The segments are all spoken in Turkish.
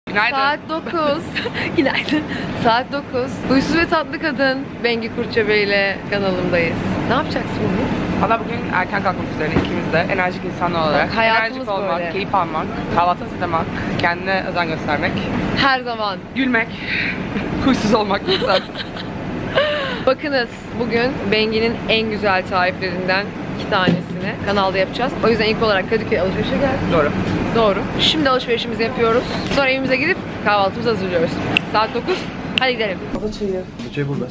Günaydın. Saat 9. Günaydın. Saat 9. Huysuz ve Tatlı Kadın Bengi Kurtçebey ile kanalımdayız. Ne yapacaksın bugün? Valla bugün erken kalkmak üzere ikimiz de enerjik insanlar olarak. Hayatımız enerjik olmak, böyle. keyif almak, kahvaltı hazırlamak, kendine özen göstermek, Her zaman. gülmek, huysuz olmak güzel. Bakınız bugün Bengi'nin en güzel tariflerinden 2 tanesini kanalda yapacağız. O yüzden ilk olarak Kadıköy alışverişe geldik. Doğru. Doğru. Şimdi alışverişimizi yapıyoruz. Sonra evimize gidip kahvaltımızı hazırlıyoruz. Saat 9. Hadi gidelim. Ada çayı. Çay burada.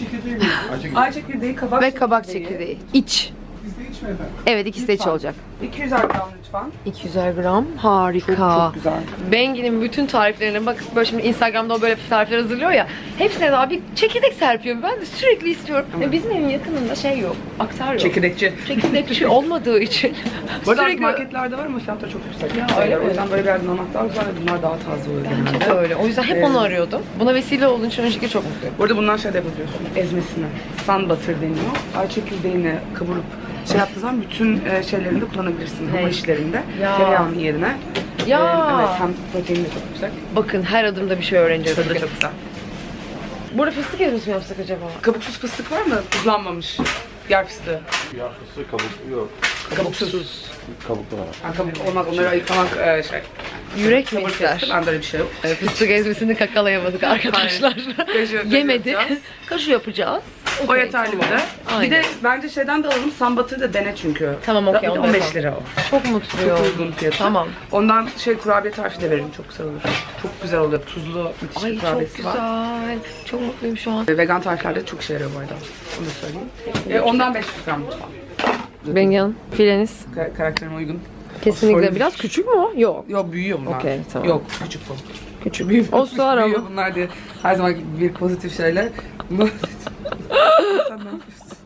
Ay çekirdeği, kabak Ve kabak çekirdeği. İç. Bizde iç mi efendim? Evet, ikisi de iç Lütfen. olacak. 200'er gram lütfen. 200'er gram. Harika. Çok güzel. Bengi'nin bütün tariflerine bakıp böyle şimdi Instagram'da o böyle tarifler hazırlıyor ya. Hepsine daha bir çekirdek serpiyor. Ben de sürekli istiyorum. Bizim evin yakınında şey yok. Aktar yok. Çekirdekçi. Çekirdekçi olmadığı için. Bu arada sürekli marketlerde var ama fiyatları çok yüksek. Ya, öyle O mi? yüzden böyle bir yerden almak daha güzel. Bunlar daha taze oluyor Bence genelde. de öyle. O yüzden hep onu arıyordum. Buna vesile olduğun için öncelikle çok mutluyum. Bu arada bundan şey de yapabiliyorsun. Ezmesini. Sun butter deniyor. Ay çekirdeğini kavurup şey yaptığın zaman bütün şeylerini de kullanabilirsin. Hamur işlerinde. Ya. Tereyağının yerine. Ya. Evet, hem proteini de çok yüksek. Bakın her adımda bir şey öğreneceğiz Tadı da bugün. çok güzel. Burada fıstık ezmesi mi yapsak acaba? Kabuksuz fıstık var mı? Tuzlanmamış. Yer fıstığı. Yağ fıstığı kabuklu yok. Kabuksuz. Kabuklu var. Yani kabuk olmaz. Onları ayıklamak şey. Yürek mi Kabuk ister? fıstığı. Bende öyle bir şey yok. Fıstık ezmesini kakalayamadık arkadaşlar. Kaşu Yemedi. yapacağız. Kaşu yapacağız. O Okey, yeterli tamam. bize. Aynen. Bir de bence şeyden de alalım. Sun butter'ı da dene çünkü. Tamam, okey, Bir de onu da 15 yapalım. lira o. Çok mutluyum. Çok uygun fiyatı. Tamam. Ondan şey kurabiye tarifi de veririm. Çok güzel olur. Çok güzel oluyor. Tuzlu müthiş Ay bir çok kurabiyesi var. güzel. Çok mutluyum şu an. Vegan tariflerde çok işe yarıyor bu arada. Onu da söyleyeyim. Ondan 500 gram lütfen. Bengi Hanım, fileniz. Karakterime uygun. Kesinlikle. Sorry. Biraz küçük mü o? Yok. Yok büyüyor bunlar. Okey, tamam. Yok küçük bu. Küçük. Büyük. O sığar Büyüyor ama. bunlar diye her zaman bir pozitif şeyle. Sen ne yapıyorsun?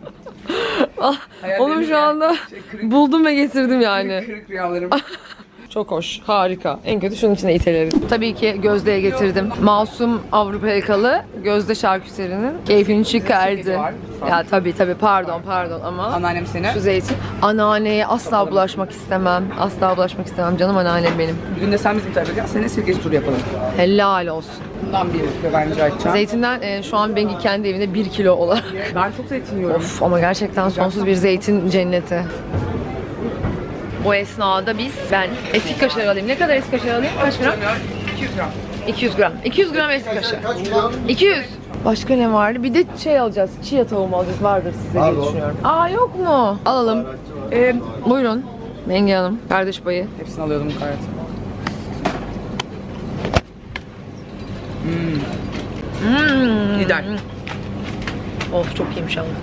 Hayallerim Onu şu ya. anda Kırık, buldum ve getirdim yani. kırık rüyalarım. Çok hoş, harika. En kötü şunun içine iteleriz. Tabii ki Gözde'ye getirdim. Masum Avrupa yakalı Gözde şarküterinin keyfini çıkardı. var. Ya tabii pardon ama Anneannem seni. şu zeytin. Anneanneye asla bulaşmak istemem. Asla bulaşmak istemem. Canım anneannem benim. Bir gün de sen bizim tarafa gel. Seninle sirkeci turu yapalım. Helal olsun. Bundan bir kilo ben rica edeceğim. Zeytinden şu an Bengi kendi evinde 1 kilo olarak. Ben çok zeytin yiyorum. Of ama gerçekten sonsuz bir zeytin cenneti. Bu esnada ben eski kaşar alayım. Ne kadar eski kaşar alayım? Kaç gram? 200 gram. 200 gram. 200 gram eski kaşar. 200. Başka ne vardı? Bir de şey alacağız. Chia tohumu alacağız. Vardır size diye düşünüyorum. Aa yok mu? Alalım. Buyurun. Bengi Hanım. Kardeş payı. Hepsini alıyordum gayet. Gider. Of çok iyiymiş ama.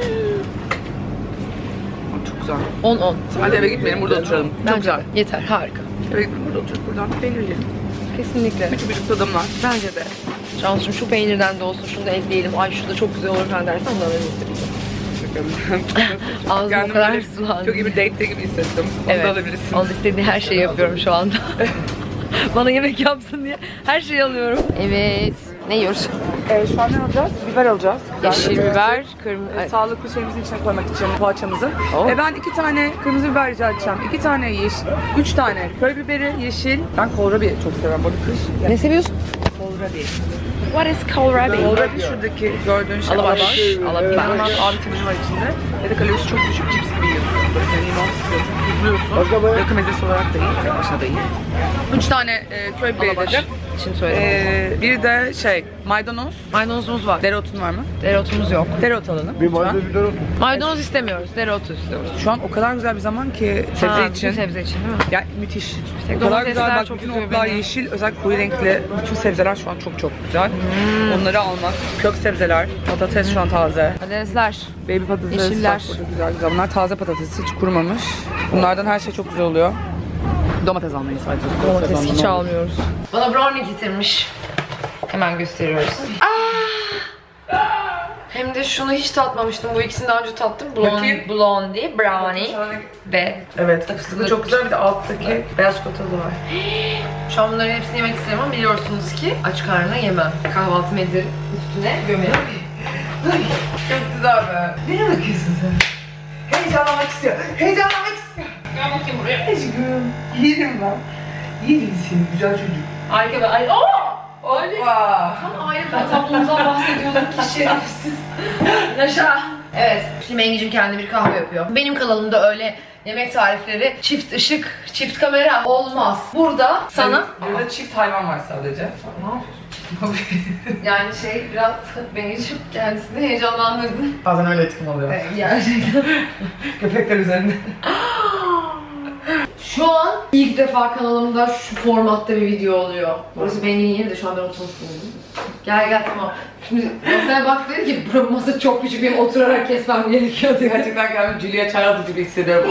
Çok güzel. 10-10. Hadi eve gitmeyelim, burada oturalım. Çok Bence güzel. de. Yeter. Harika. Eve gitmeyelim, burada oturalım. Buradan peynir yiyelim. Kesinlikle. Küçük bir tadım var. Bence de. Cansu'cum şu peynirden de olsun. Şunu da ekleyelim. Ay şu da çok güzel olur falan dersen ondan öyle istedim. Ağzım o Kendimi kadar böyle sulandı. Çok iyi bir date gibi hissettim. Onu da alabilirsin. Onun istediği her şeyi yapıyorum şu anda. Bana yemek yapsın diye her şeyi alıyorum. Evet. Ne yiyoruz? Şu an ne alacağız? Biber alacağız. Yeşil biber, kırmızı... Sağlıklı şeyimizin içine koymak için poğaçamızın. Oh. Ben 2 tane kırmızı biber rica edeceğim. 2 tane yeşil, 3 tane köy biberi, yeşil. Ben kohlrabi çok seviyorum. Burada kış. Ne seviyorsun? Kohlrabi. What is kohlrabi? Kohlrabi şuradaki gördüğün şey Alabaş. alabaş. Ben ondan A vitamini var içinde. Ve de kalorisi çok düşük, cips gibi yiyorsun. Böyle senin limon sıkıyorsun, tuzluyorsun. Rakı mezesi olarak da iyi, tek başına da iyi. 3 tane köy biberi Alabaş. dedim. için söyledim. Bir de maydanoz. Maydanozumuz var. Dereotun var mı? Dereotumuz yok. Dereot alalım. Bir lütfen. maydanoz bir dereot. Maydanoz istemiyoruz. Dereotu istiyoruz. Şu an o kadar güzel bir zaman ki sebze Ha, için. bütün sebze için değil mi? Ya müthiş. Tek O kadar domatesler güzel bak çok bütün üzüyor otlar beni. yeşil, özellikle koyu renkli bütün sebzeler şu an çok güzel. Onları almak. Kök sebzeler, patates şu an taze. Patatesler. Baby patates Yeşiller. bak burada güzel. Bunlar taze patates, hiç kurumamış. Bunlardan her şey çok güzel oluyor. Domates almayın sadece. Domates hiç almayın. almıyoruz. Bana brownie getirmiş. Hemen gösteriyoruz. Hem de şunu hiç tatmamıştım. Bu ikisini daha önce tattım. Bakayım. Blondie, brownie ve Evet, fıstıklı çok güzel, bir de alttaki beyaz çikolatalı var. şu an bunların hepsini yemek istemem ama biliyorsunuz ki aç karnına yemem. Kahvaltı medir üstüne gömerim. Çok güzel be. Nereye bakıyorsun sen? Heyecanlanmak istiyor. Heyecanlanmak istiyor. Gel bakayım buraya. Aşkım. Yerim ben. Yedisin güzel çocuk. Harika be. Ay, tam aile tablomuzdan bahsediyordum ki şerefsiz. Yaşa. Evet. Şimdi Mengicim kendi bir kahve yapıyor. Benim kanalımda öyle yemek tarifleri çift ışık, çift kamera olmaz. Burada sana... Burada çift hayvan var sadece. Yani biraz Mengicim kendisini heyecanlandırdı. Bazen öyle etkim oluyor. Gerçekten. Köpekler üzerinde. Şu an ilk defa kanalımda şu formatta bir video oluyor. Burası Bengi'nin yeri de şu an ben oturmuş buldum. Gel tamam. Şimdi masaya bak dedi ki bu masa çok küçük, benim oturarak kesmem gerekiyor dedi. Gerçekten kendimi Julia Child gibi hissediyorum.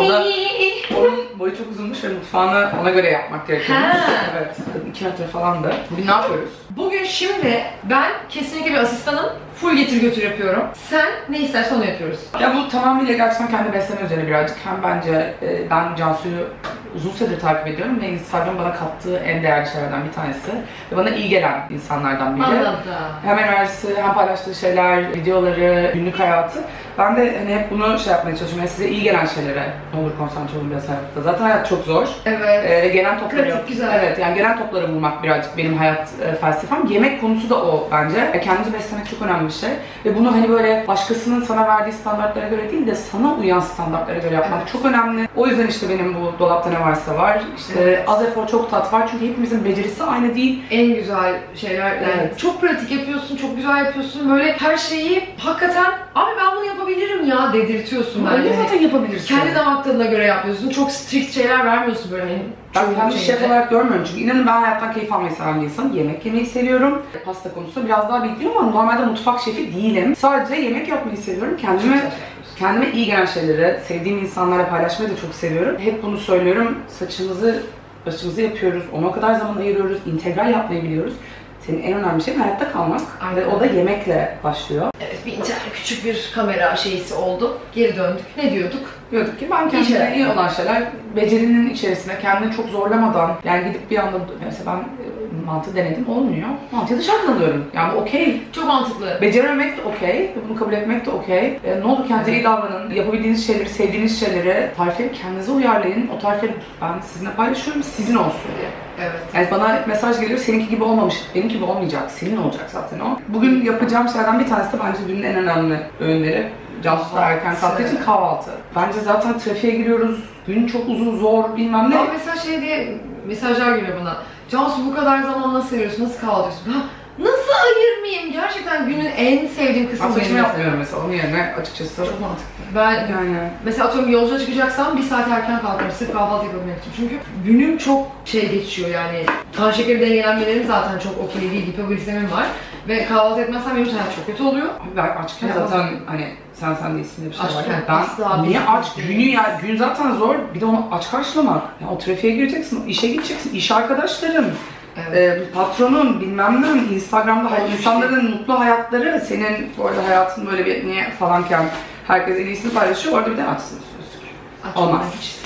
Onun boyu çok uzunmuş ve mutfağını ona göre yapmak gerekiyor. Evet, 2 metre falan da. Bugün ne yapıyoruz? Bugün şimdi ben kesinlikle bir asistanım. Full getir götür yapıyorum. Sen ne istersen onu yapıyoruz. Ya bu tamamıyla gerçekten kendi besleme üzerine birazcık. Hem bence ben Cansu'yu uzun süredir takip ediyorum ve Instagram bana kattığı en değerli şeylerden bir tanesi. Ve bana iyi gelen insanlardan biri. Anladım. Hem enerjisi, hem paylaştığı şeyler, videoları, günlük hayatı. Ben de hani hep bunu yapmaya çalışıyorum. Yani size iyi gelen şeylere ne olur konsantre olun biraz hayatta. Zaten hayat çok zor. Evet. Gelen topları. Kritik, güzel. Evet, yani gelen topları bulmak birazcık benim hayat felsefem. Yemek konusu da o bence. Kendimizi beslemek çok önemli bir şey. Ve bunu hani böyle başkasının sana verdiği standartlara göre değil de sana uyan standartlara göre yapmak çok önemli. O yüzden işte benim bu dolapta ne varsa var. İşte az efor çok tat var çünkü hepimizin becerisi aynı değil. En güzel şeyler yani. Evet. Çok pratik yapıyorsun, çok güzel yapıyorsun. Böyle her şeyi hakikaten abi ben bunu yapabilirim ya dedirtiyorsun bence. Öyle zaten yapabilirsin. Kendi damak tadına göre yapıyorsun. Çok strict şeyler vermiyorsun böyle hani. Ben kendimi şef olarak görmüyorum çünkü inanın ben hayattan keyif almayı seven bir insanım. Yemek yemeyi seviyorum. Pasta konusunda biraz daha bilgiliyim ama normalde mutfak şefi değilim. Sadece yemek yapmayı seviyorum. Kendime iyi gelen şeyleri, sevdiğim insanlarla paylaşmayı da çok seviyorum. Hep bunu söylüyorum. Saçımızı, başımızı yapıyoruz. Ona o kadar zaman ayırıyoruz. İntegral yapmayı biliyoruz. Senin en önemli şeyin hayatta kalmak. Aynen. Ve o da yemekle başlıyor. Evet, bir internet küçük bir kamera şeysi oldu. Geri döndük. Ne diyorduk? Diyorduk ki ben kendime iyi olan şeyler becerinin içerisine kendini çok zorlamadan yani gidip bir anda mesela ben mantı denedim olmuyor. Mantıyı dışarıdan alıyorum. Yani bu okey. Çok mantıklı. Becerememek de okey. Bunu kabul etmek de okey. Ne olur kendinize iyi davranın. Yapabildiğiniz şeyleri, sevdiğiniz şeyleri, tarifleri kendinize uyarlayın. O tarifleri ben sizinle paylaşıyorum, sizin olsun diye. Evet. Yani bana mesaj geliyor, seninki gibi olmamış, benim gibi olmayacak, senin olacak zaten o. Bugün yapacağım şeylerden bir tanesi de bence günün en önemli öğünleri. Cansu da erken kalktığı için kahvaltı. Bence zaten trafiğe giriyoruz, gün çok uzun, zor, bilmem ne. Ama mesela diye mesajlar geliyor bana. Cansu bu kadar zaman nasıl seviyorsun, nasıl kahvaltıyorsun? Nasıl ayırmayayım? Gerçekten günün en sevdiğim kısmı benim. benim. Yapmıyorum mesela, onun yerine açıkçası. Çok mantıklı. Ben yani mesela atıyorum yolculuğa çıkacaksam 1 saat erken kalkarım sırf kahvaltı yapabilmek için. Çünkü günüm çok geçiyor yani. Kan şekeri dengelenmelerim zaten çok okey değil, hipoglisemim var. Ve kahvaltı etmezsem benim için hayat çok kötü oluyor. Ben açken zaten hani sen değilsin diye bir şey var. Açken, Ben niye aç? Gün zaten zor. Bir de onu aç karşılamak. Yani o trafiğe gireceksin, işe gideceksin, iş arkadaşların. Evet. Patronun, bilmem ne, Instagram'da insanların mutlu hayatları, senin bu arada hayatın böyle bir niye falanken herkes en iyisini paylaşıyor, orada bir de açsın üstüne. Olmaz.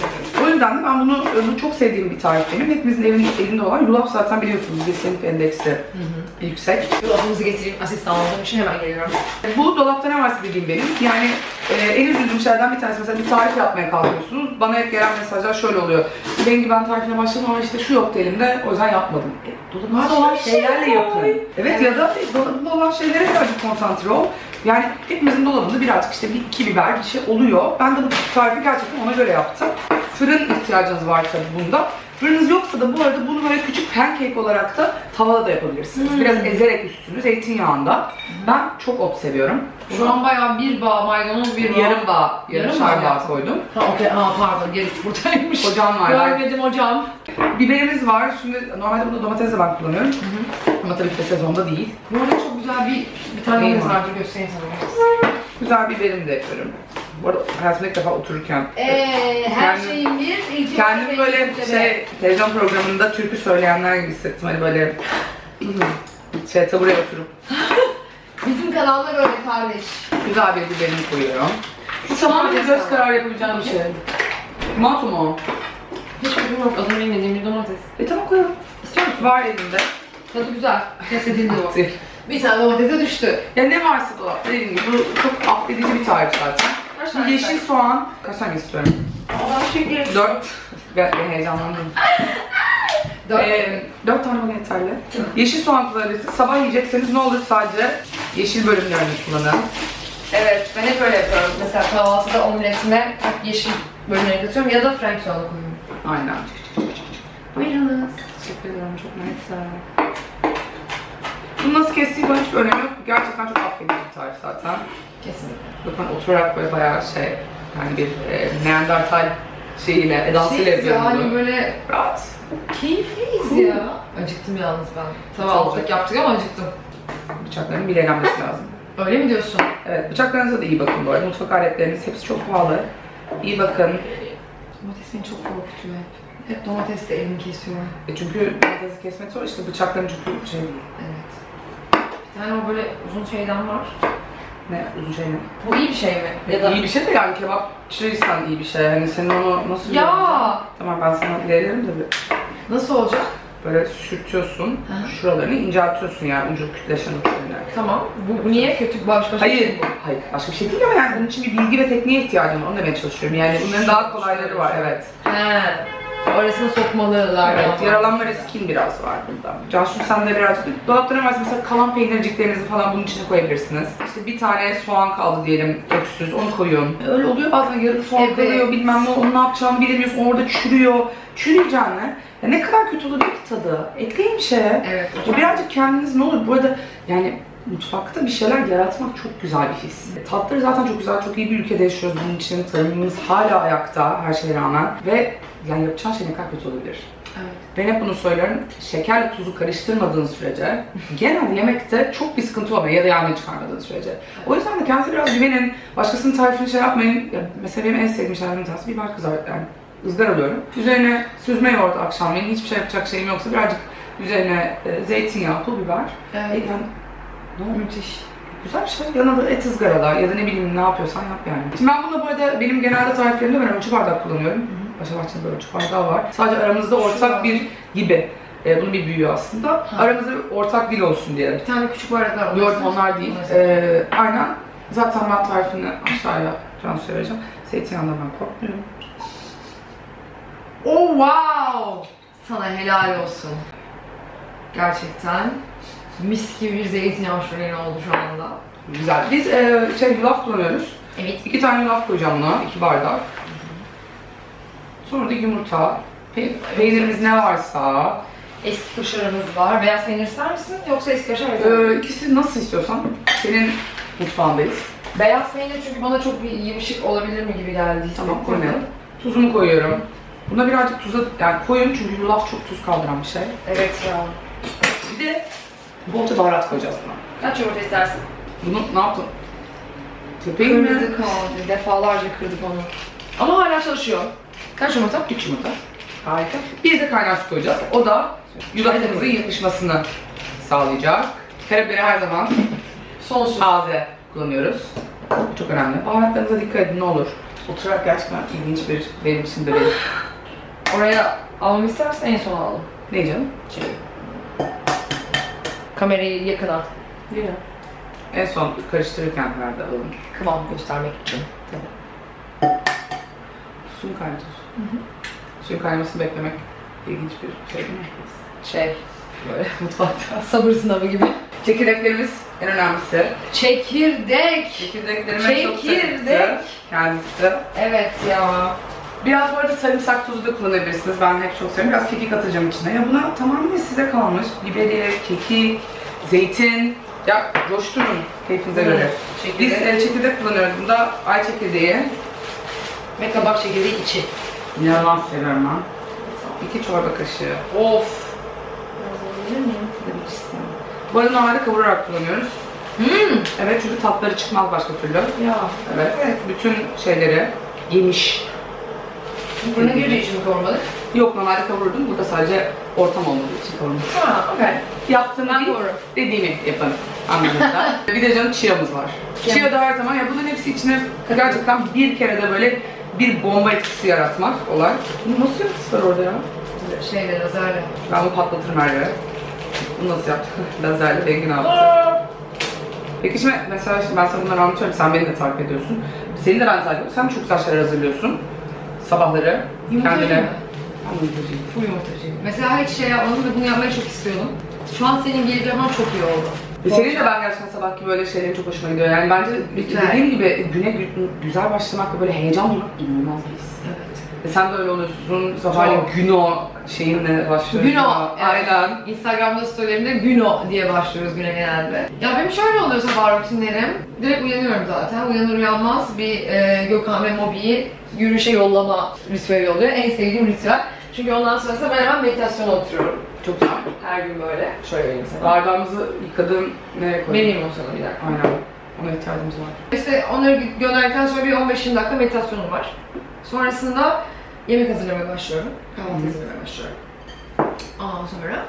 O yüzden de ben bunu çok sevdiğim bir tarif benim. Hepimizin elinde olan yulaf zaten biliyorsunuz glisemik endeksi yüksek. Yulafımızı getireyim, asistan olduğum için hemen geliyorum. Bu dolapta ne varsa dediğim benim. Yani en üzüldüğüm şeylerden bir tanesi mesela bir tarif yapmaya kalkıyorsunuz. Bana hep gelen mesajlar şöyle oluyor. Bengi ben tarifine başladım ama işte şu yoktu elimde o yüzden yapmadım. Dolabında olan şeylerle yapın. Evet ya da dolabında olan şeylere birazcık konsantre ol. Yani hepimizin dolabında birazcık işte bir iki biber bir şey oluyor. Ben de bu tarifi gerçekten ona göre yaptım. Fırın ihtiyacınız var tabii bunda. Fırınınız yoksa da bu arada bunu böyle küçük pancake olarak da tavada da yapabilirsiniz. Biraz ezerek üstünü zeytinyağında. Ben çok ot seviyorum. Şu an bayağı bir bağ maydanoz, bir bağ. Yarım bağ, yarımşar bağ koydum. Ha okey, pardon gerisi buradaymış. Hocam var. Görmedim hocam. Biberimiz var. Şimdi normalde bunu domates de ben kullanıyorum. Ama tabii ki de sezonda değil. Bu arada çok güzel bir tane Neyim domates var? vardı, göstereyim sana. Güzel biberimi de yapıyorum. Bu arada hayatımda ilk defa otururken. Her şeyin bir ilk kendim böyle televizyon programında türkü söyleyenler gibi hissettim. Hani böyle tabureye oturup. Bizim kanallar öyle kardeş. Güzel bir biberimi koyuyorum. Bu tamamen göz kararı yapabileceğim bir şey. Tomato mu? Hiç fikrim yok, adını bilmediğim bir domates. Tamam koyalım. İstiyor musun? Var elimde. Tadı güzel. Kesildiğinde o. Bir tane domatese düştü. Ya ne varsa dolapta dediğim gibi bu çok affedici bir tarif zaten. Şimdi yeşil soğan, kaç tane istiyorum? Allah şeker. 4. Ben heyecanlandım. 4 tane bana yeterli. Yeşil soğan kullanabilirsiniz. Sabah yiyecekseniz ne olur sadece yeşil bölümlerini kullanın. Evet, ben hep öyle yapıyorum. Mesela kahvaltıda omletime yeşil bölümleri katıyorum ya da frank soğanı koyuyorum. Aynen. Buyurunuz. Teşekkür ederim, çok neyse. Bunu nasıl kestiği bana hiç önemi yok. Gerçekten çok affedici bir tarif zaten. Kesinlikle. Bakın oturarak böyle bayağı yani bir Neandertal şeyiyle, edasıyla yapıyorum bunu. Yani böyle Rahat. keyifliyiz ya. Acıktım yalnız ben. Tabii altlık yaptık ama acıktım. Bıçakların bilelenmesi lazım. Öyle mi diyorsun? Evet, bıçaklarınıza da iyi bakın bu arada. Mutfak aletleriniz hepsi çok pahalı. İyi bakın. Domates beni çok korkutuyor hep. Hep domatesle elimi kesiyorum. Çünkü domatesi kesmek zor, işte bıçakların çünkü şey değil. Evet. Bir tane o böyle uzun şeyden var. Ne? Uzun şey ne? Bu iyi bir şey mi? Ya da... İyi bir şey de yani kebapçıysan iyi bir şey. Hani senin onu nasıl Ya! yapacaksın? Tamam ben sana ilerlerim tabii. Nasıl olacak? Böyle sürtüyorsun, Hı. şuralarını inceltiyorsun yani ucu kütleşen uçlarını. Tamam. Bu niye kötü? Başka bir şey Hayır, mi bu? hayır başka bir şey değil ama yani bunun için bir bilgi ve tekniğe ihtiyacım var. Onu demeye çalışıyorum. Yani bunların daha kolayları var, evet. He. Arasına sokmalılar. Evet, yaralanma riskin biraz var bunda. Cansu sen de birazcık dolapların varsa mesela kalan peynirciklerinizi falan bunun içine koyabilirsiniz. İşte bir tane soğan kaldı diyelim köksüz, onu koyun. Öyle oluyor bazen yarım soğan Evet. kalıyor, bilmem ne, onu ne yapacağını bilemiyorsun, orada çürüyor. Çürüyeceğine. Ya ne kadar kötü olur ki tadı. Ekleyin bir şeye. Evet. O birazcık kendiniz ne olur. Bu arada yani mutfakta bir şeyler yaratmak çok güzel bir his. Tatları zaten çok güzel, çok iyi bir ülkede yaşıyoruz. Bunun için tarımımız hala ayakta her şeye rağmen. Ve yani yapacağın şey ne kadar kötü olabilir. Evet. Ben hep bunu söylerim. Şekerle tuzu karıştırmadığın sürece genel yemekte çok bir sıkıntı olmuyor ya da yağını çıkarmadığın sürece. O yüzden de kendinize biraz güvenin. Başkasının tarifini şey yapmayın. Ya mesela benim en sevdiğim şeylerden bir tanesi biber kızartma. Yani ızgaralıyorum. Üzerine süzme yoğurt akşamleyin. Hiçbir şey yapacak şeyim yoksa birazcık üzerine zeytinyağı, pul biber. Evet. Yani, Müthiş. güzel bir şey. Yanına da et ızgaralar ya da ne bileyim ne yapıyorsan yap yani. Şimdi ben bunu bu arada benim genelde tariflerimde ben ölçü bardak kullanıyorum. Paşa Bahçe'nin böyle ölçü bardağı var. Sadece aramızda ortak bir gibi. Bunun bir büyüğü aslında. Ha. Aramızda bir ortak dil olsun diye. Bir tane küçük bardaklar var. Yok onlar değil. Aynen. Zaten ben tarifini aşağıya Cansu'ya vereceğim. Zeytinyağından ben korkmuyorum. Oh wow! Sana helal olsun. Gerçekten mis gibi bir zeytinyağı şöleni oldu şu anda. Güzel. Biz yulaf kullanıyoruz. Evet. 2 tane yulaf koyacağım buna, 2 bardak. Sonra da yumurta. Peynirimiz ne varsa. Eski kaşarımız var. Beyaz peynir ister misin yoksa eski kaşar mı? İkisi nasıl istiyorsan. Senin mutfağındayız. Beyaz peynir çünkü bana çok bir yumuşak olabilir mi gibi geldi. Tamam koymayalım. Tuzumu koyuyorum. Buna birazcık tuza yani koyun çünkü yulaf çok tuz kaldıran bir şey. Evet ya. Bir de bolca baharat koyacağız buna. Kaç yumurta istersin? Bunu ne yaptın? Köpeğin mi? Kırdık abi. Defalarca kırdık onu. Ama hala çalışıyor. Kaç yumurta? 3 yumurta. Harika. Bir de kaynar su koyacağız. O da yulafımızın yapışmasını sağlayacak. Karabiberi her zaman Sonsuz. taze kullanıyoruz. Bu çok önemli. Baharatlarınıza dikkat edin ne olur. Oturarak gerçekten ilginç bir benim için de benim. Oraya almamı istersen en son alalım. Ne canım? Kamerayı yakına. Değil mi? En son karıştırırken nerede alalım. Kıvam göstermek için. Suyun kaynatıyorsun. Suyun kaynamasını beklemek ilginç bir şey değil mi? Şey, Böyle mutfakta. sabır sınavı gibi. Çekirdeklerimiz en önemlisi. Çekirdek. Çekirdeklerime çok Çekirdek. sevindim. Kendisi. Evet ya. Biraz bu arada sarımsak tuzu da kullanabilirsiniz. Ben hep çok seviyorum. Biraz kekik atacağım içine. Ya buna tamamen size kalmış. Biberi, kekik, zeytin. Ya coşturun keyfinize göre. Biz çekirdek kullanıyoruz. Bunda ay çekirdeği. Ve kabak çekirdeği içi. İnanılmaz seviyorum ben. 2 çorba kaşığı. Of. Yapabilirsin. Bu arada normalde kavurarak kullanıyoruz. Evet çünkü tatları çıkmaz başka türlü. Ya. Evet. Bütün şeyleri yemiş. Fırına girdiği için mi kavurmadık? Yok normalde kavurdum. Burada sadece ortam olmadığı için kavurdum. Ha, okey. Yaptığımı Ben değil, doğru. dediğimi yapın anlamında. Bir de canım chia'mız var. Chia da her zaman ya bunların hepsi içine gerçekten bir kere de böyle bir bomba etkisi yaratmak olay. Bunu nasıl yapmışlar orada ya? Şeyler, lazerle. Ben bunu patlatırım her yere. Bunu nasıl yaptın? Lazerle Bengin abi. Peki şimdi mesela ben sana bunları anlatıyorum, sen beni de takip ediyorsun. Seni de ben takip ediyorum. Sen çok güzel şeyler hazırlıyorsun. Sabahları Yumurtayı kendine. mı? Ben yumurtacıyım. Bu yumurtacıyım. Mesela hiç şey yapmadım ve bunu yapmayı çok istiyordum. Şu an senin gelip yapman çok iyi oldu. Senin de ben gerçekten sabahki böyle şeylerin çok hoşuma gidiyor. Yani bence dediğim gibi güne güzel başlamakla böyle heyecan duymak inanılmaz bir his. Evet. Sen de öyle oluyorsun. Sabahleyin Güno şeyinle başlıyorsun. Güno. Aynen. Evet. Instagram'da storylerimde Güno diye başlıyoruz güne genelde. Ya benim şöyle oluyor sabah rutinlerim. Direkt uyanıyorum zaten. Uyanır uyanmaz bir Gökhan ve Mobi'yi yürüyüşe yollama ritüeli oluyor. En sevdiğim ritüel. Çünkü ondan sonrasında ben hemen meditasyona oturuyorum. Çok güzel. Her gün böyle. Şöyle vereyim sana. Bardağımızı yıkadım. Nereye koydum? Vereyim o sana bir dakika. Aynen. Ona ihtiyacımız var. İşte onları gönderdikten sonra bir 15-20 dakika meditasyonum var. Sonrasında yemek hazırlamaya başlıyorum. Kahvaltı hazırlamaya başlıyorum. Ondan sonra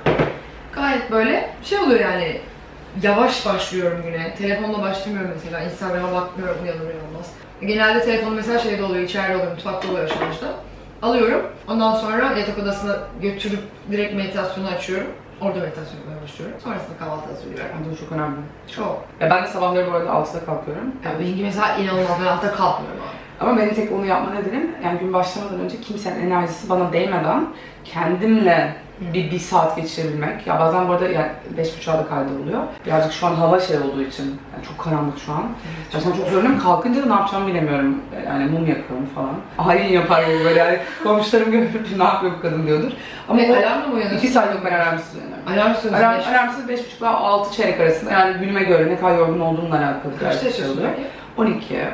gayet böyle şey oluyor yani, yavaş başlıyorum güne. Telefonla başlamıyorum mesela. Instagram'a bakmıyorum uyanır uyanmaz. Genelde telefon mesela şeyde oluyor, içeride oluyor, mutfakta oluyor şarjda. Alıyorum. Ondan sonra yatak odasına götürüp direkt meditasyonu açıyorum. Orada meditasyon yapmaya başlıyorum. Sonrasında kahvaltı hazırlıyorum. Bence bu çok önemli. Çok. Ya ben de sabahları bu arada 6'da kalkıyorum. Ya benimki mesela inanılmaz. Ben hatta kalkmıyorum abi. Ama benim tek onu yapma nedenim, yani gün başlamadan önce kimsenin enerjisi bana değmeden kendimle bir saat geçirebilmek. Ya bazen bu arada yani 5.30'da da kaydoluyor. Birazcık şu an hava şey olduğu için, yani çok karanlık şu an. Gerçekten çok zorlanıyorum. Kalkınca da ne yapacağımı bilemiyorum. Yani mum yakıyorum falan. Hain yapar gibi böyle yani komşularım görüp ne yapıyor bu kadın diyordur. Ama Ve o alarmla mı uyanıyorsun? 2 saat yok, ben alarmsız uyanıyorum. Alarmsız Alarmsız 5.30 ile 6 çeyrek arasında, yani günüme göre ne kadar yorgun olduğumla alakalı Kaçta bir şey yaşıyorsun oluyor. peki? 12, 12.30.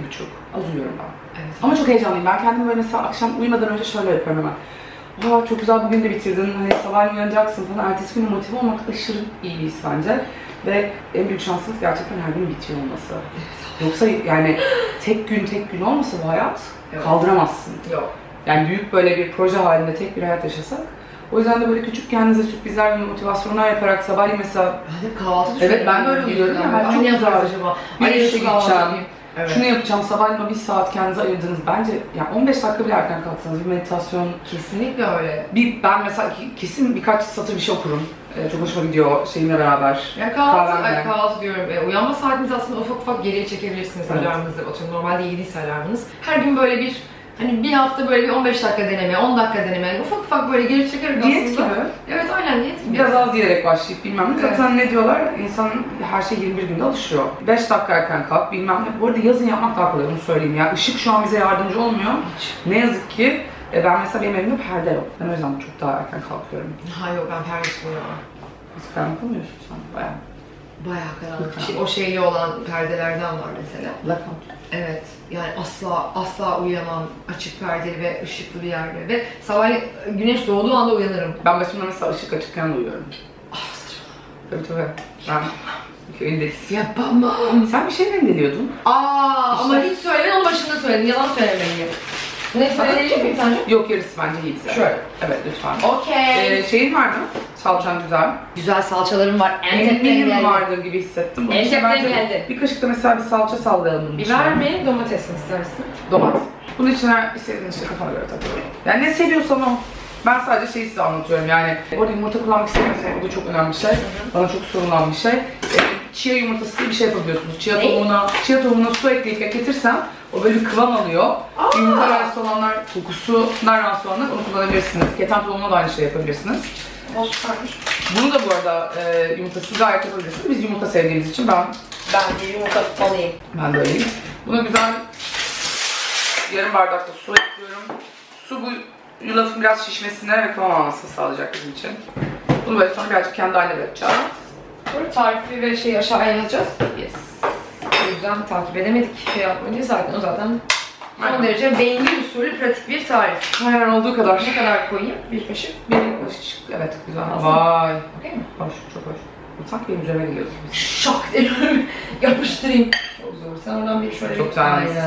Az uyuyorum ben. Evet. Ama çok heyecanlıyım. Ben kendim böyle mesela akşam uyumadan önce şöyle yapıyorum hemen. Aa, çok güzel bugün de bitirdin, hani sabahleyin uyanacaksın falan. Ertesi güne motive olmak aşırı iyi bir his bence. Ve en büyük şansımız gerçekten her gün bitiyor olması. Yoksa yani tek gün olmasa bu hayat kaldıramazsın. Yok. Yani büyük böyle bir proje halinde tek bir hayat yaşasak. O yüzden de böyle küçük kendinize sürprizler ve motivasyonlar yaparak sabahleyin mesela... Hadi kahvaltı Evet, ben de öyle uyuyorum ya, ben çok ne güzel. yaparız acaba? Yürüyüşe gideceğim. Evet. Şunu yapacağım, sabahleyin bir saat kendinize ayırdınız. Bence yani 15 dakika bile erken kalksanız bir meditasyon. Kesinlikle öyle. Ben mesela kesin birkaç satır bir şey okurum. Çok hoşuma gidiyor şeyimle beraber. Ya kahvaltı diyorum. Uyanma saatinizi aslında ufak ufak geriye çekebilirsiniz alarmınızı. Atıyorum normalde 7'yse alarmınız. Her gün böyle bir hafta böyle bir 15 dakika deneme, 10 dakika deneme. Yani ufak ufak böyle geri çekerek Diyet aslında. gibi. Evet aynen diyet gibi. Biraz az diyerek başlayıp bilmem ne. Evet. Zaten ne diyorlar? İnsan her şey 21 günde alışıyor. 5 dakika erken kalk bilmem ne. Bu arada yazın yapmak daha kolay, onu söyleyeyim ya. Işık şu an bize yardımcı olmuyor. Ne yazık ki ben mesela benim evimde perde yok. Ben o yüzden çok daha erken kalkıyorum. Ha yok, ben perde tutuyorum. Nasıl karanlık olmuyorsun sen? Bayağı. Bayağı karanlık. O şeyli olan perdelerden var mesela. Blackout. Evet, yani asla uyuyamam açık perdeli ve ışıklı bir yerde ve sabahleyin güneş doğduğu anda uyanırım. Ben başımda mesela ışık açıkken de uyuyorum. Ah saçmalama. Tabii. Ben köyündeyiz. Yapamam. Sen bir şey rendeliyordun. Ama hiç söylemedin, onun başında söyledin. Yalan söylemeyi. Ne söyleyecek mi sence? Yok, yarısı bence iyi güzel. Şöyle. Evet lütfen. Okey. Şeyin var mı? Salçan güzel. Güzel salçalarım var. Eminim vardır gibi hissettim. Bunun için Entegre bence geldi. Bir kaşık da mesela bir salça sallayalım bunun içine. Biber mi, domates mi istersin? Domates. Bunun içine istediğin şey kafana göre takıyorum. Yani ne seviyorsan o. Ben sadece şeyi size anlatıyorum yani. Orada yumurta kullanmak istemiyorsanız bu da çok önemli bir şey. Bana çok sorulan bir şey. Chia yumurtası diye bir şey yapabiliyorsunuz. Chia tohumuna su ekleyip bekletirsen o böyle bir kıvam alıyor. Yumurta rahatsız olanlar, kokusundan rahatsız olanlar onu kullanabilirsiniz. Keten tohumuna da aynı şey yapabilirsiniz. Bunu da bu arada yumurtasız gayet yapabilirsiniz. Biz yumurta sevdiğimiz için ben bir yumurta tutmalıyım. Ben de öyleyim. Buna güzel yarım bardak da su ekliyorum. Su bu yulafın biraz şişmesine ve kıvam almasını sağlayacak bizim için. Bunu böyle sonra birazcık kendi haline bırakacağız. Sonra tarifi ve şeyi aşağıya yazacağız. Yes. O yüzden takip edemedik şey yapmayınca zaten son Aynen. derece beyni usulü pratik bir tarif. Aynen olduğu kadar. Ne kadar koyayım? Bir kaşık. Bir kaşık. Evet güzel. Aslında. Vay. Okey mi? Hoş, çok hoş. Sanki benim üzerime geliyordu. Şak diye yapıştırayım. Çok zor. Sen oradan bir şöyle Çok güzel. Aynen.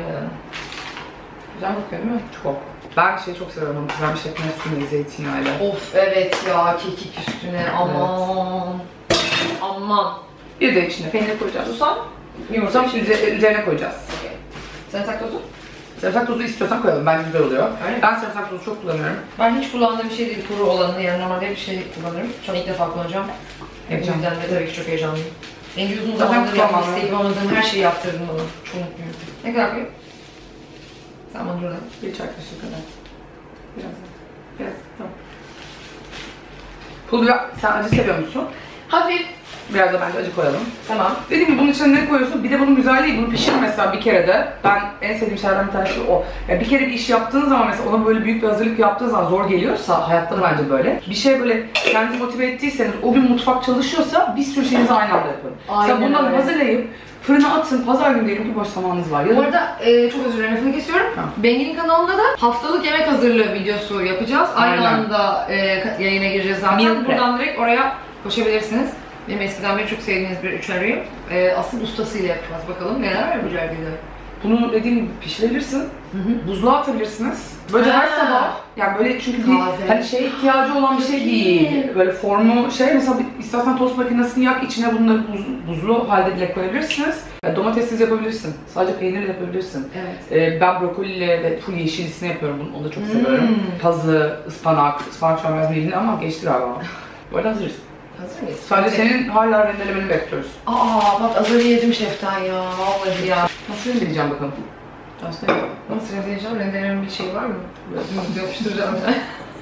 Güzel bakıyor değil mi? Çok. Ben şeyi çok seviyorum. Onu kızarmış ekmeğin üstünde zeytinyağıyla. Of evet ya, kekik üstüne aman. Aman. Bir de içine peynir koyacağız. Susam. Yumurtam üzerine koyacağız. Okay. Sarımsak tozu? Sarımsak tozu istiyorsan koyalım. Bence güzel oluyor. Öyle. Ben sarımsak tozu çok kullanıyorum. Ben hiç kullandığım bir şey değil, kuru olanı, yani normalde bir şey kullanırım. Şu an ilk defa kullanacağım. O yüzden de tabii ki çok heyecanlıyım. En uzun zamandır yapmak isteyip yapamadığım her şeyi yaptırdın bana. Çok mutluyum. Ne kadar koyayım? Sen bana buradan. Bir çay kaşığı kadar. Biraz Biraz, tamam. Pul biber, sen acı seviyor musun? Hafif. Biraz da bence acı koyalım. Tamam. Dediğim gibi bunun içine ne koyuyorsun? Bir de bunun güzelliği, bunu pişir mesela bir kere de. Ben en sevdiğim şeylerden bir tanesi o. Yani bir kere bir iş yaptığın zaman mesela ona böyle büyük bir hazırlık yaptığın zaman zor geliyorsa, hayatta da bence böyle. Bir şey böyle kendinizi motive ettiyseniz, o gün mutfak çalışıyorsa bir sürü şeyinizi aynı anda yapın. Aynen Mesela bundan öyle. hazırlayıp fırına atın, pazar günü diyelim ki boş zamanınız var. Ya Bu da arada çok özür dilerim, lafını kesiyorum. Tamam. Bengi'nin kanalında da haftalık yemek hazırlığı videosu yapacağız. Aynı Aynen. anda yayına gireceğiz zaten. Meal prep. Buradan direkt oraya koşabilirsiniz. Benim eskiden beri çok sevdiğiniz bir üçeriyim. Asıl ustasıyla yapacağız. Bakalım neler yapacak bir de. bunu dediğim gibi pişirebilirsin. Buzluğa atabilirsiniz. Böyle her Ha. sabah yani böyle çünkü bir Taze. hani şey ihtiyacı olan bir şey değil. Böyle formu şey mesela istersen tost makinesini yak içine bunları buzlu halde bile koyabilirsiniz. Domatessiz yapabilirsin. Sadece peynirle yapabilirsin. Evet. Ben brokoliyle ve full yeşilisini yapıyorum bunu. Onu da çok seviyorum. Pazı, ıspanak şu an biraz bildiğin ama geçti galiba. Böyle hazırız. Hazır mıyız? Sadece senin hala rendelemeni bekliyoruz. Bak az önce yedim şeften ya. Vallahi ya. Nasıl rendeleyeceğim bakalım? Göstereyim. Nasıl rendeleyeceğim? Rendelemenin bir şey var mı? Böyle yapıştıracağım yani.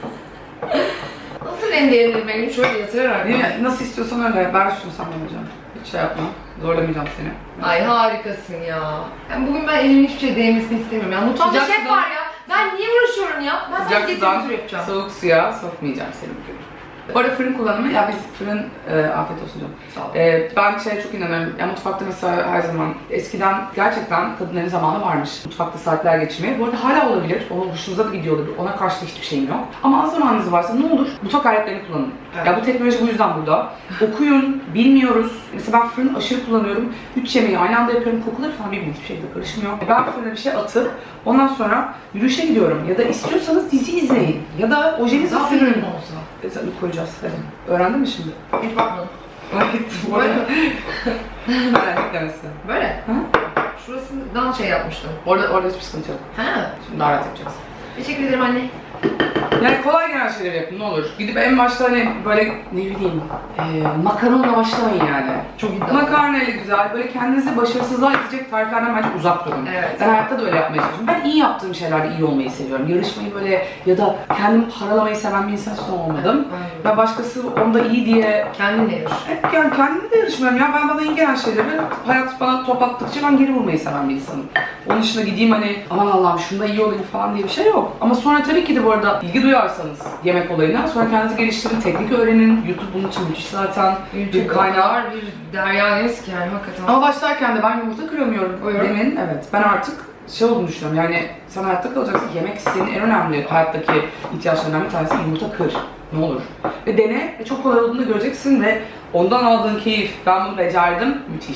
Nasıl rendelenir benim? Şöyle yatırarak. Değil mi? Nasıl istiyorsan öyle. Ben şunu sen yapacağım. Hiç şey yapma. Zorlamayacağım seni. Ay harikasın ya. Yani bugün ben elimin hiçbir şey değmesini istemiyorum. Ya mutfakta Sıcak şef sudan- var ya. Ben niye uğraşıyorum ya? Ben sadece Sıcak getirip sudan tur yapacağım. soğuk suya sokmayacağım seni bugün. Bu arada fırın kullanımı, ya biz fırın, afiyet olsun canım. Sağ ol. Ben şeye çok inanıyorum, ya mutfakta mesela her zaman, eskiden gerçekten kadınların zamanı varmış mutfakta saatler geçirmeye. Bu arada hala olabilir, o hoşunuza da gidiyor olabilir, ona karşı hiçbir şeyim yok. Ama az zamanınız varsa ne olur mutfak aletlerini kullanın. Evet. Ya bu teknoloji bu yüzden burada. Okuyun, bilmiyoruz. Mesela ben fırın aşırı kullanıyorum. 3 yemeği aynı anda yapıyorum, kokuları falan bilmiyorum, hiçbir şeyde karışmıyor. Ben fırına bir şey atıp ondan sonra yürüyüşe gidiyorum. Ya da istiyorsanız dizi izleyin. Ya da ojenizi Daha sürün. fırın olsa. Koyacağız. Evet. Öğrendin mi şimdi? Hiç bakmadım. Evet. Bu arada. Öğrendik demesi. Böyle. Hı? Şurasından şey yapmıştım. Orada hiçbir sıkıntı yok. Ha. Şimdi daha rahat yapacağız. Teşekkür ederim anne. Yani kolay gelen şeyleri yapın ne olur. Gidip en başta hani böyle ne bileyim makaronla başlamayın yani. Çok iddialı. Makarnayla güzel, böyle kendinizi başarısızlığa itecek tariflerden bence uzak durun. Evet. Ben hayatta da öyle yapmaya çalışıyorum. Ben iyi yaptığım şeylerde iyi olmayı seviyorum. Yarışmayı böyle ya da kendimi paralamayı seven bir insan hiç olmadım. Aynen. Ben başkası onda iyi diye Kendinle yarış. yani kendimle de yarışmıyorum ya. Ben bana iyi gelen şeyleri hayat bana top attıkça ben geri vurmayı seven bir insanım. Onun dışında gideyim hani aman Allah'ım şunda iyi olayım falan diye bir şey yok. Ama sonra tabii ki de bu arada ilgi duyarsanız yemek olayına sonra kendinizi geliştirin, teknik öğrenin. YouTube bunun için müthiş zaten bir kaynağı. var, bir derya deniz ki yani hakikaten. Ama başlarken de ben yumurta kıramıyorum. Buyurun. Demin evet ben artık şey olduğunu düşünüyorum yani sen hayatta kalacaksın, yemek senin en önemli hayattaki ihtiyaçlarından bir tanesi, yumurta kır ne olur. Ve dene ve çok kolay olduğunu da göreceksin ve ondan aldığın keyif, ben bunu becerdim, müthiş.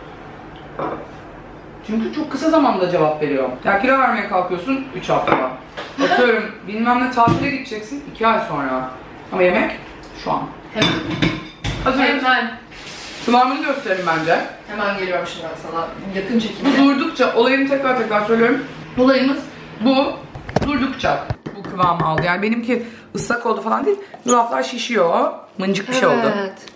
Çünkü çok kısa zamanda cevap veriyor. Ya kilo vermeye kalkıyorsun 3 hafta. Atıyorum bilmem ne tatile gideceksin 2 ay sonra. Ama yemek şu an. Hemen. Hazır. Hemen. Kıvamını gösterelim bence. Hemen geliyorum şimdi ben sana. Yakın Bu çekimde. durdukça, olayını tekrar söylüyorum. Olayımız bu durdukça bu kıvamı aldı. Yani benimki ıslak oldu falan değil. Yulaflar şişiyor. Mıncık bir şey oldu.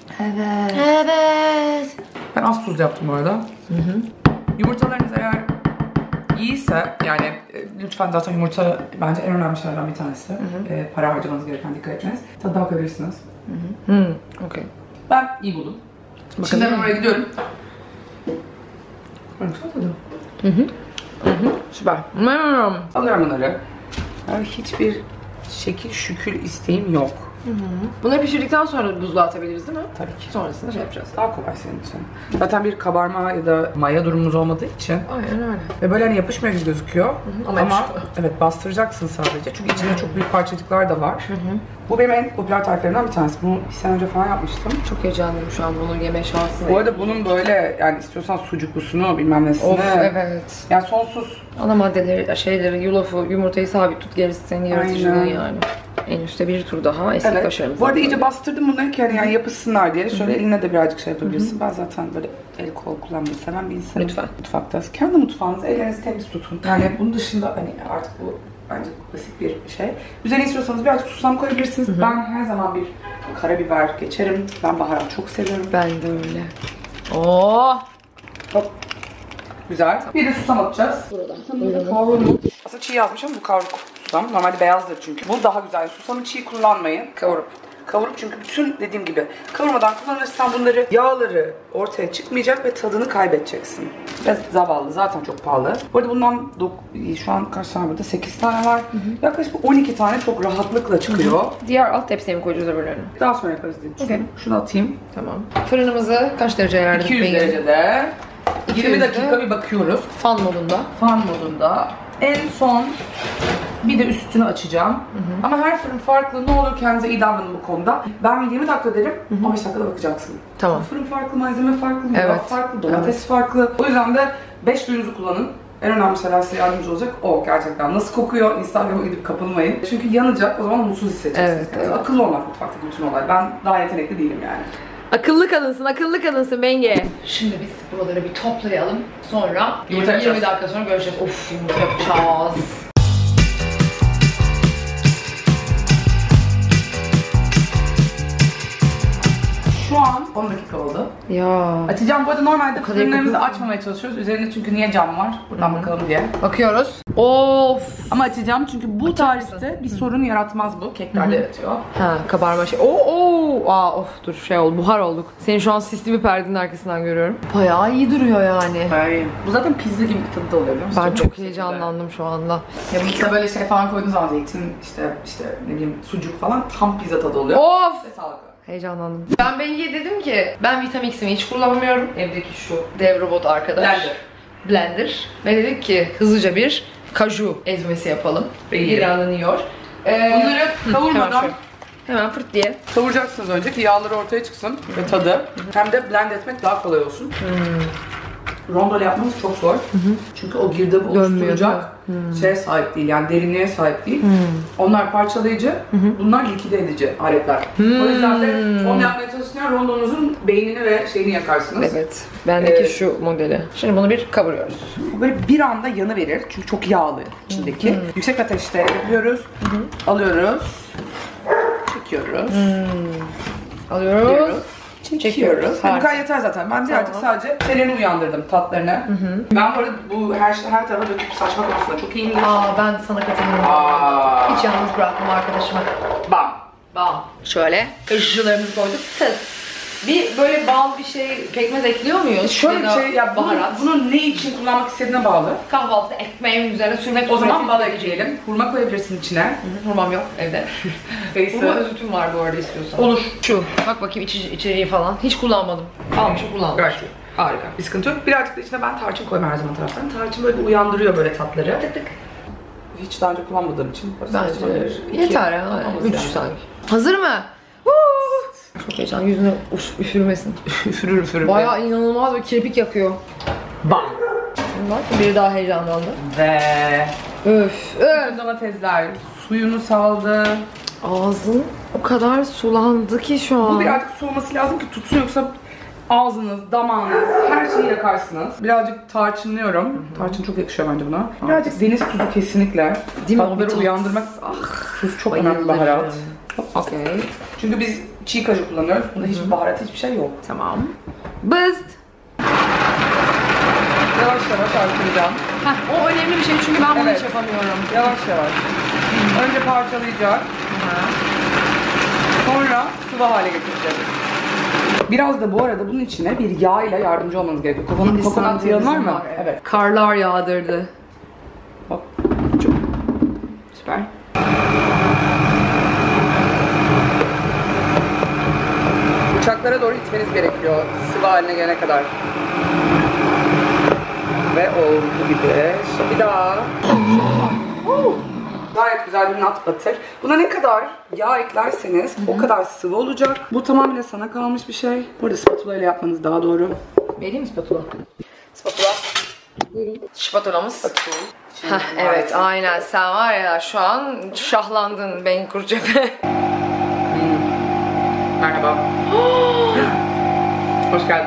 Evet. Ben az tuz yaptım bu arada. Yumurtalarınız eğer iyiyse yani lütfen zaten yumurta bence en önemli şeylerden bir tanesi. Para harcamanız gereken dikkat etmeniz. Tadına bakabilirsiniz. Okey. Ben iyi buldum. Şimdi ben oraya gidiyorum. Süper. Alıyorum bunları. Yani hiçbir şekil şükür isteğim yok. Bunları pişirdikten sonra buzluğa atabiliriz değil mi? Tabii ki. Sonrasında şey yapacağız. Daha kolay senin için. Zaten bir kabarma ya da maya durumumuz olmadığı için Aynen öyle. ve böyle hani yapışmıyor gibi gözüküyor. Ama Ama yapışıyor. evet bastıracaksın sadece. Çünkü içinde çok büyük parçacıklar da var. Bu benim en popüler tariflerimden bir tanesi. Bunu bir sene önce falan yapmıştım. Çok heyecanlıyım şu an bunu yeme şansına. Bu arada bunun böyle yani istiyorsan sucuklusunu bilmem nesini. Of evet. Yani sonsuz. Ana maddeleri, şeyleri, yulafı, yumurtayı sabit tut, gerisi senin yaratıcılığın Aynen. yani. En üstte bir tur daha eski Evet. başarımız. Bu arada iyice bastırdım bunları ki yani yapışsınlar diye. Şöyle eline de birazcık şey yapabilirsin. Ben zaten böyle el kol kullanmayı seven bir insanım. Lütfen. Mutfakta. Kendi mutfağınızı ellerinizi temiz tutun. Yani bunun dışında hani artık bu bence basit bir şey. Üzerine istiyorsanız birazcık susam koyabilirsiniz. Ben her zaman bir karabiber geçerim. Ben baharat çok seviyorum. Ben de öyle. Oo. Hop. Güzel. Bir de susam atacağız. Burada. Kavrulmuş. Aslında çiğ yazmış ama bu kavruk. susam. Normalde beyazdır çünkü. Bu daha güzel. Susamı çiğ kullanmayın. Kavurup çünkü bütün dediğim gibi kavurmadan kullanırsan bunları yağları ortaya çıkmayacak ve tadını kaybedeceksin. Ve zavallı zaten çok pahalı. Bu arada bundan şu an kaç tane burada? 8 tane var. Yaklaşık 12 tane çok rahatlıkla çıkıyor. Diğer alt tepsiye mi koyacağız öbürlerini? Daha sonra yaparız diye düşünüyorum. Şunu atayım. Tamam. Fırınımızı kaç derece ayarladık? 200 derecede. 20 200'de. dakika bir bakıyoruz. Fan modunda. Fan modunda. En son bir de üstünü açacağım. Ama her fırın farklı. Ne olur kendinize iyi davranın bu konuda. Ben 20 dakika derim, 15 dakikada bakacaksın. Tamam. Fırın farklı, malzeme farklı, yulaf Evet. farklı, domates farklı. O yüzden de 5 duyunuzu kullanın. En önemli şeyler size yardımcı olacak o gerçekten. Nasıl kokuyor? Instagram'a gidip kapılmayın. Çünkü yanacak, o zaman mutsuz hissedeceksiniz. Evet, evet. Akıllı olmak mutfaktaki bütün olay. Ben daha yetenekli değilim yani. Akıllı kadınsın Menge. Şimdi biz buraları bir toplayalım. Sonra Yumurta 20 yapacağız. dakika sonra görüşeceğiz. Of, yumurta yapacağız. Şu an 10 dakika oldu. Ya. Açacağım. Bu arada normalde kadar fırınlarımızı yapıyorsun. açmamaya çalışıyoruz. Üzerinde çünkü niye cam var? Buradan bakalım diye. Bakıyoruz. Of. Ama açacağım çünkü bu tarifte bir sorun yaratmaz bu. Keklerde yaratıyor. Ha, kabarma şey. Oo. Aa, of, dur şey oldu. Buhar olduk. Seni şu an sisli bir perdenin arkasından görüyorum. Bayağı iyi duruyor yani. Bu zaten pizza gibi bir tadı da oluyor biliyor musun? Ben çok güzel. heyecanlandım şu anda. Ya bu işte böyle şey falan koyduğunuz zaman zeytin, işte ne bileyim sucuk falan tam pizza tadı oluyor. Of. Ve sağlıklı. Heyecanlandım. Ben Bengi'ye dedim ki ben Vitamix'imi hiç kullanmıyorum. Evdeki şu dev robot arkadaş. Blender. Ve dedik ki hızlıca bir kaju ezmesi yapalım. İranlanıyor. Bunları kavurmadan Hemen fırt diye. kavuracaksınız önce ki yağları ortaya çıksın ve tadı. Hem de blend etmek daha kolay olsun. Rondole yapmanız çok zor. Çünkü o girdabı oluşturacak şeye sahip değil, yani derinliğe sahip değil. Onlar parçalayıcı, bunlar likide edici aletler. O yüzden de onu yapmaya çalışırken rondonuzun beynini ve şeyini yakarsınız. Evet. Bendeki şu modeli. Şimdi bunu bir kavuruyoruz. Böyle bir anda yanı verir çünkü çok yağlı içindeki. Yüksek ateşte yapıyoruz, alıyoruz, çekiyoruz, Alıyoruz. çekiyoruz. Bu Harika. kadar yeter zaten. Ben de artık sadece şeylerini uyandırdım, tatlarını. Ben bu arada bu her tarafa döküp saçma konusunda çok iyiyim. Aa, ben sana katılıyorum. Aa. Hiç yalnız bırakmam arkadaşıma. Bam. Bam. Şöyle kaşıklarımızı koyduk. Tıs. Bir böyle bal bir şey pekmez ekliyor muyuz? Şöyle bir Ya da şey, ya baharat. bunu ne için kullanmak istediğine bağlı. Kahvaltıda ekmeğin üzerine sürmek O zaman suretiyle bal ekleyelim. Hurma koyabilirsin içine. Hurmam yok evde. Hurma özütüm var bu arada istiyorsan. Olur. Şu. Bak bakayım içeriği falan. Hiç kullanmadım. Almışım kullanmışım. Gayet iyi. Harika. Bir sıkıntı yok. Birazcık da içine ben tarçın koymam her zaman taraftan. Tarçın böyle bir uyandırıyor böyle tatları. Tık tık. Hiç daha önce kullanmadığım için. Bence yeter ya. 3 sanki. Hazır mı? Çok heyecan. Yüzüne üfürmesin. Üfürür. Bayağı inanılmaz bir kirpik yakıyor. Bam. Bak biri daha heyecanlandı. Ve Öf. domatesler suyunu saldı. Ağzın o kadar sulandı ki şu an. Bu birazcık soğuması lazım ki tutsun, yoksa ağzınız, damağınız, her şeyi yakarsınız. Birazcık tarçınlıyorum. Tarçın çok yakışıyor bence buna. Birazcık deniz tuzu kesinlikle. Değil mi? Tatları O bir uyandırmak. Tuz çok önemli bir bayılırım. baharat. Okey. Çünkü biz çiğ kaju kullanıyoruz. Bunda hiçbir baharat, hiçbir şey yok. Tamam. Bızd. Yavaş yavaş artıracağım. O önemli bir şey çünkü ben bunu Evet. hiç yapamıyorum. Yavaş yavaş. Önce parçalayacak. Sonra sıvı hale getirecek. Biraz da bu arada bunun içine bir yağ ile yardımcı olmanız gerekiyor. Kokonat yağı var mı? Evet. Karlar yağdırdı. Hop. Süper. Bıçaklara doğru itmeniz gerekiyor sıvı haline gelene kadar. Ve oldu gibi. Bir daha. Gayet güzel bir nut butter. Buna ne kadar yağ eklerseniz o kadar sıvı olacak. Bu tamamıyla sana kalmış bir şey. Burada spatula ile yapmanız daha doğru. Vereyim mi spatula? Spatula. Spatulamız. Evet aynen, sen var ya şu an şahlandın Benkur cephe. Merhaba. Hoş geldin.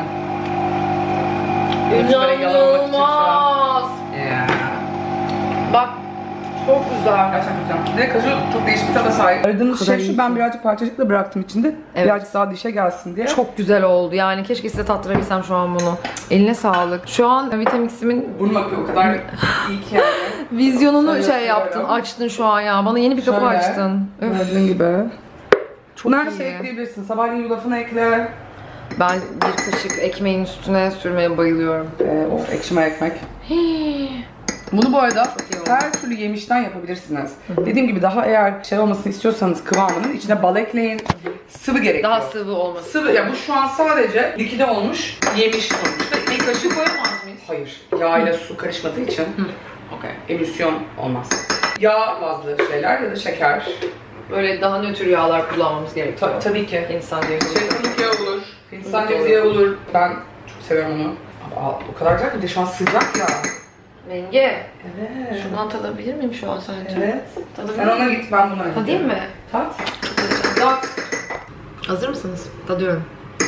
İnanılmaz. Yeah. Bak Çok güzel. Gerçekten güzel. Ve kaju çok değişik bir tada sahip. Aradığımız şey şu, ben birazcık parçacıkla bıraktım içinde. Evet. Birazcık daha dişe gelsin diye. Çok güzel oldu. Yani keşke size tattırabilsem şu an bunu. Eline sağlık. Şu an Vitamix'imin Burnum akıyor o kadar iyi ki yani. vizyonunu Şöyle şey yaptın, yapıyorum. açtın şu an ya. Bana yeni bir kapı Şöyle. açtın. Öf, Gördüğün gibi. çok Bunlar iyi. şey ekleyebilirsin. Sabahleyin yulafını ekle. Ben bir kaşık ekmeğin üstüne sürmeye bayılıyorum. O ekşime ekmek. Hii. Bunu bu arada iyi oldu. her türlü yemişten yapabilirsiniz. Dediğim gibi daha eğer şey olmasını istiyorsanız kıvamının içine bal ekleyin. Sıvı gerekiyor. Daha sıvı olması. Sıvı, ya bu şu an sadece likide olmuş, yemiş sonuçta. Bir kaşık koyamaz mıyız? Hayır. Yağ ile su karışmadığı için Okay. emülsiyon olmaz. Yağ bazlı şeyler ya da şeker. Böyle daha nötr yağlar kullanmamız gerekiyor. Tabii ki. İnsan diye. Çelik yağı olur. Hindistan cevizi yağı olur. Ben çok seviyorum onu. Ama o kadar güzel ki bir de şu an sıcak ya. Menge. Evet. Şundan tadabilir miyim şu an sence? Evet. Tadabilir Sen ona git, ben buna gideyim. Tadayım mı? Tat. Tat. Hazır mısınız? Tadıyorum.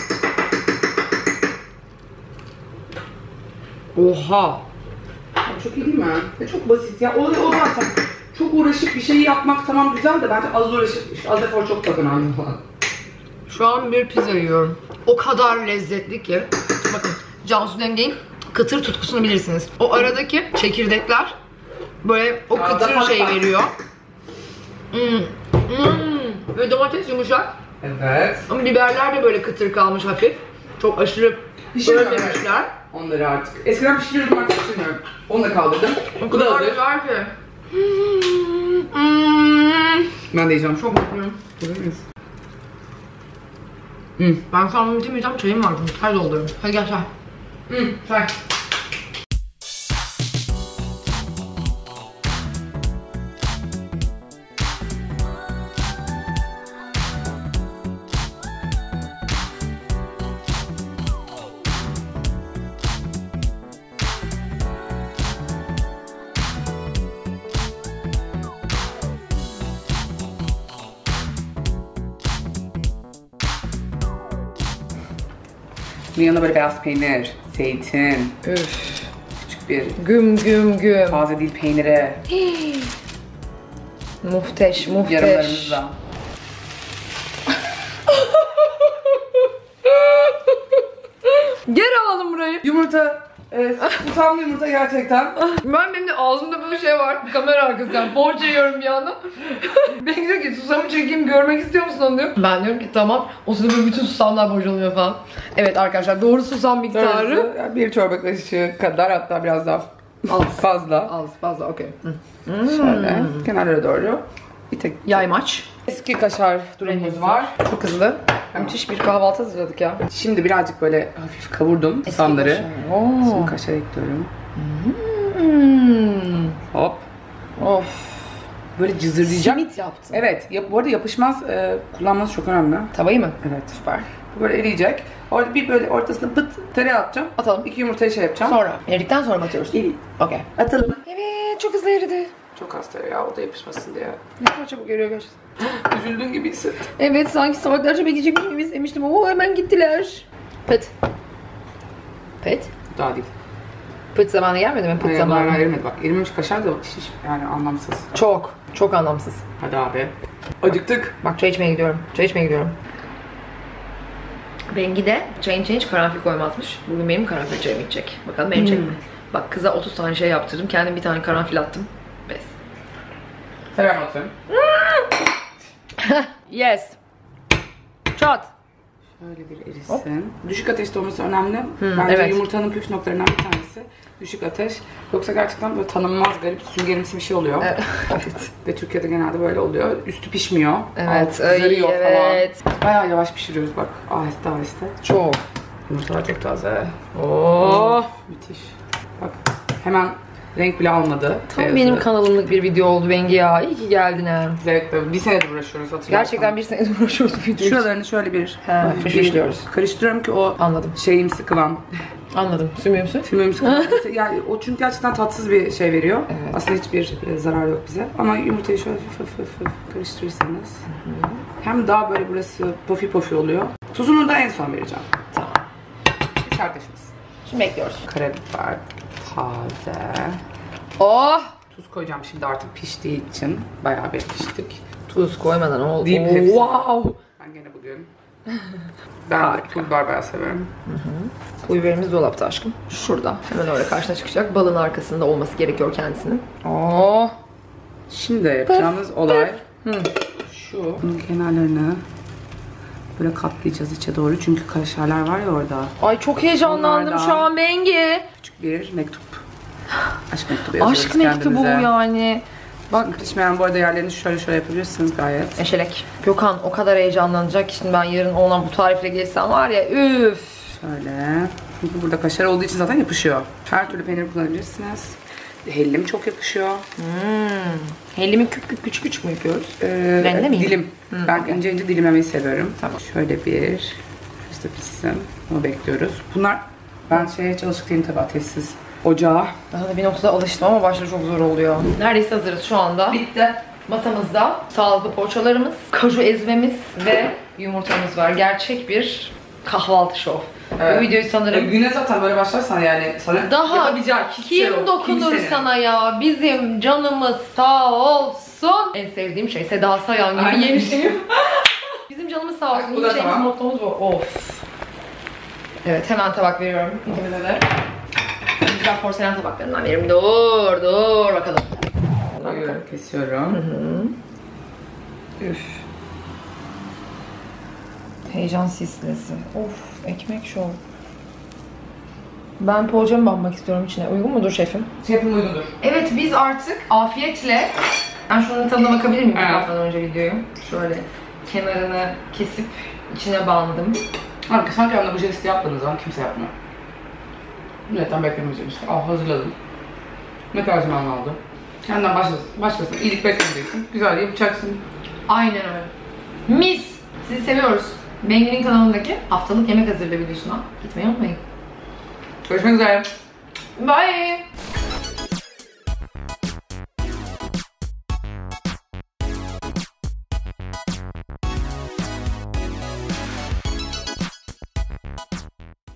Oha! Çok iyi değil mi? Ve çok basit ya. O zaten çok uğraşıp bir şeyi yapmak tamam güzel de bence az uğraşıp az efor çok tadını aldım falan. Şu an bir pizza yiyorum. O kadar lezzetli ki. Bakın Cansu Denge'nin kıtır tutkusunu bilirsiniz. O aradaki çekirdekler böyle o Arada kıtır şey patlat. veriyor. Ve domates yumuşak. Evet. Ama biberler de böyle kıtır kalmış hafif. Çok aşırı Pişirmiyorum bölmemişler. onları artık. Eskiden pişiriyordum, artık pişirmiyorum. Onu da kaldırdım. O Bu da kadar hazır. güzel ki. Ben de yiyeceğim. Çok mutluyum. Görür müyüz? Ben şu an bunu bitirmeyeceğim. Çayım var çünkü. Hadi dolduruyorum. Hadi gel çay. Çay. Bunun yanında böyle beyaz peynir, zeytin, Üf. küçük bir Güm güm güm. taze dil peyniri, Muhteş, muhteş. yarımlarımızla. Geri alalım burayı. Yumurta, susamlı yumurta gerçekten. Benim de ağzımda böyle şey var. Kamera arkasından poğaça yiyorum bir yandan. Ben diyor ki susamı çekeyim görmek istiyor musun onu diyor. Ben diyorum ki tamam. O sırada böyle bütün susamlar boşalıyor falan. Evet arkadaşlar doğru susam miktarı. Doğrusu, bir çorba kaşığı kadar, hatta biraz daha fazla. Az fazla okey. Şöyle kenarlara doğru. Bir tek Yaymaç. eski kaşar durumumuz var. Çok hızlı. Müthiş bir kahvaltı hazırladık ya. Şimdi birazcık böyle hafif kavurdum susamları. Oo. Şimdi kaşar ekliyorum. Hop. Of. Böyle cızırlayacak. Simit yaptım. Evet. Bu arada yapışmaz. Kullanması çok önemli. Tavayı mı? Evet. Süper. Bu böyle eriyecek. Orada bir böyle ortasına pıt tereyağı atacağım. Atalım. 2 yumurtayı şey yapacağım. Sonra. Eridikten sonra mı atıyoruz? İyi. Okey. Atalım. Evet çok hızlı eridi. Çok az tereyağı, o da yapışmasın diye. Ne kadar çabuk eriyor gerçekten. Üzüldüğün gibi hissettim. Evet sanki saatlerce bekleyecekmiş gibi izlemiştim. Oo hemen gittiler. Pıt. Pıt. Daha değil. Pıt zamanı gelmedi mi? Pıt Hayır, zamanı. bunlar erimedi. Bak erimemiş kaşar da şiş, yani anlamsız. Çok. Çok anlamsız. Hadi abi. Acıktık. Bak çay içmeye gidiyorum. Çay içmeye gidiyorum. Bengi de çayın içine hiç karanfil koymazmış. Bugün benim karanfil çayımı içecek. Bakalım benim çayım mı? Bak kıza 30 tane şey yaptırdım. Kendim bir tane karanfil attım. Bes. Selam olsun. Yes. Çat. Şöyle bir erisin. Düşük ateşte olması önemli. Bence evet. yumurtanın püf noktalarından bir tanesi. Düşük ateş. Yoksa gerçekten böyle tanınmaz garip süngerimsi bir şey oluyor. Evet. Ve Türkiye'de genelde böyle oluyor. Üstü pişmiyor. Evet. Altı kızarıyor Evet. falan. Bayağı yavaş pişiriyoruz bak. Aheste aheste. Çok. Yumurtalar çok taze. Oh. Müthiş. Bak hemen renk bile almadı. Tam Beyazı. benim kanalımlık bir video oldu Bengi ya. İyi ki geldin ha. Zevkle. Bir senedir uğraşıyoruz hatırlarsan. Gerçekten bir senedir uğraşıyoruz bu video için. Şuralarını şöyle bir fışfışlıyoruz. karıştırıyorum ki o Anladım. şeyimsi kıvam. Anladım. Sümüğümsü. Filmimiz yani o çünkü gerçekten tatsız bir şey veriyor. Evet. Aslında hiçbir zarar yok bize. Ama yumurtayı şöyle hafif karıştırırsanız hem daha böyle burası pofi pofi oluyor. Tuzunu da en son vereceğim. Tamam. Bir kardeşimiz. Şimdi bekliyoruz. Karabiber, taze, Oh! Tuz koyacağım şimdi artık piştiği için. Bayağı bir piştik. Tuz koymadan oldu. Deyip hepsini- Wow. Ben gene bugün. Ben de pul biber bayağı severim. Pul biberimiz dolapta aşkım. Şurada. Hemen öyle karşına çıkacak. Balın arkasında olması gerekiyor kendisinin. Oo. Şimdi yapacağımız olay şu. Bunun kenarlarını böyle katlayacağız içe doğru. Çünkü kaşarlar var ya orada. Ay çok heyecanlandım Onlardan. şu an Bengi. Küçük bir mektup. Aşk mektubu yazıyoruz Aşk mektubu kendimize. yani. Bak pişmeyen bu arada yerlerini şöyle yapabilirsiniz gayet. Eşelek. Gökhan o kadar heyecanlanacak ki şimdi ben yarın ona bu tarifle gelsem var ya üf. Şöyle. Çünkü burada kaşar olduğu için zaten yapışıyor. Her türlü peynir kullanabilirsiniz. Hellim çok yakışıyor. Hellimi küçük küçük mü yapıyoruz? Rende mi? Dilim. Ben okey. ince ince dilimlemeyi seviyorum. Tamam. Şöyle bir üstü pişsin. Onu bekliyoruz. Bunlar ben çalışık değilim tabii ateşsiz. Ocağa. Daha da bir noktada alıştım ama başta çok zor oluyor. Neredeyse hazırız şu anda. Bitti. Masamızda sağlıklı poğaçalarımız, kaju ezmemiz ve yumurtamız var. Gerçek bir kahvaltı şov. Evet. Bu videoyu sanırım Güne zaten böyle başlarsan yani sana daha yapabilecek hiçbir şey kim yok. dokunur Kimsenin. sana ya? Bizim canımız sağ olsun. En sevdiğim şey Seda Sayan gibi Aynen. yemişim. Bizim canımız sağ olsun. Bu da Yiyeceğimiz tamam. mottomuz bu. Of. Evet hemen tabak veriyorum. İkimize de. Güzel porselen tabaklarından veririm. Dur bakalım. Koyuyorum, kesiyorum. Üf. Heyecan sislesi. Of, ekmek şov. Ben poğaçamı banmak istiyorum içine. Uygun mudur şefim? Şefim uygundur. Evet, biz artık afiyetle... Ben şunun tadına bakabilir miyim? Evet. Kapatmadan önce videoyu. Şöyle kenarını kesip içine bandım. Abi sanki anne bu jesti yaptığınız zaman kimse yapmıyor. Milletten beklemeyeceğim işte. Al hazırladım. Ne kadar zaman aldı? Kendinden başkasına iyilik beklemeyeceksin. Güzel yapacaksın. Aynen öyle. Mis! Sizi seviyoruz. Bengi'nin kanalındaki haftalık yemek hazırlığı videosuna gitmeyi unutmayın. Görüşmek üzere. Bye!